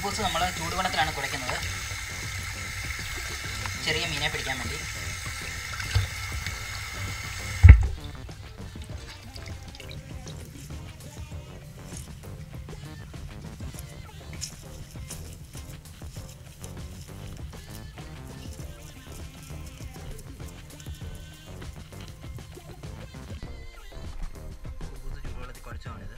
കുബൂസ് നമ്മൾ ചൂടുവെള്ളത്തിലാണ് കുഴയ്ക്കുന്നത്, ചെറിയ മീനെ പിടിക്കാൻ വേണ്ടി. കുബൂസ് ചൂടുവെള്ളത്തിൽ കുഴച്ചതാണിത്.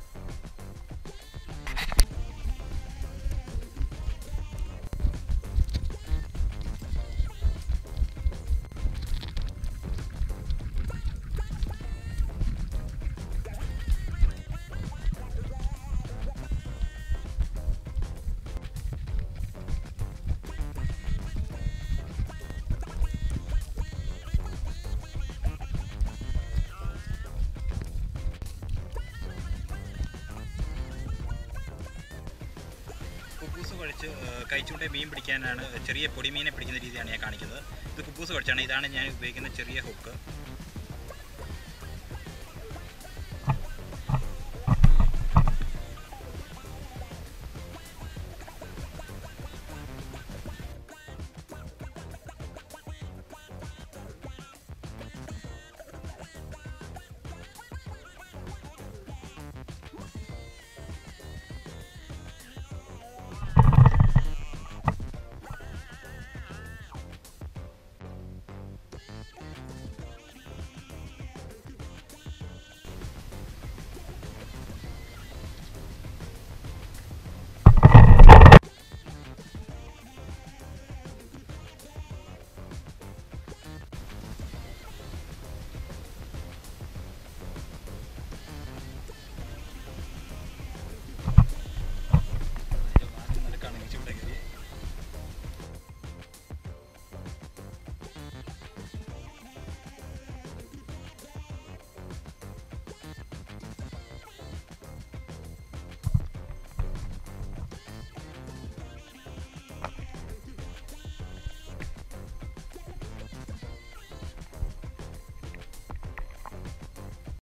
കുബൂസ് കുഴച്ച് കൈച്ചൂണ്ട മീൻ പിടിക്കാനാണ്, ചെറിയ പൊടിമീനെ പിടിക്കുന്ന രീതിയാണ് ഞാൻ കാണിക്കുന്നത്. ഇത് കുബൂസ് കുഴച്ചാണ്. ഇതാണ് ഞാൻ ഉപയോഗിക്കുന്ന ചെറിയ ഹുക്ക്.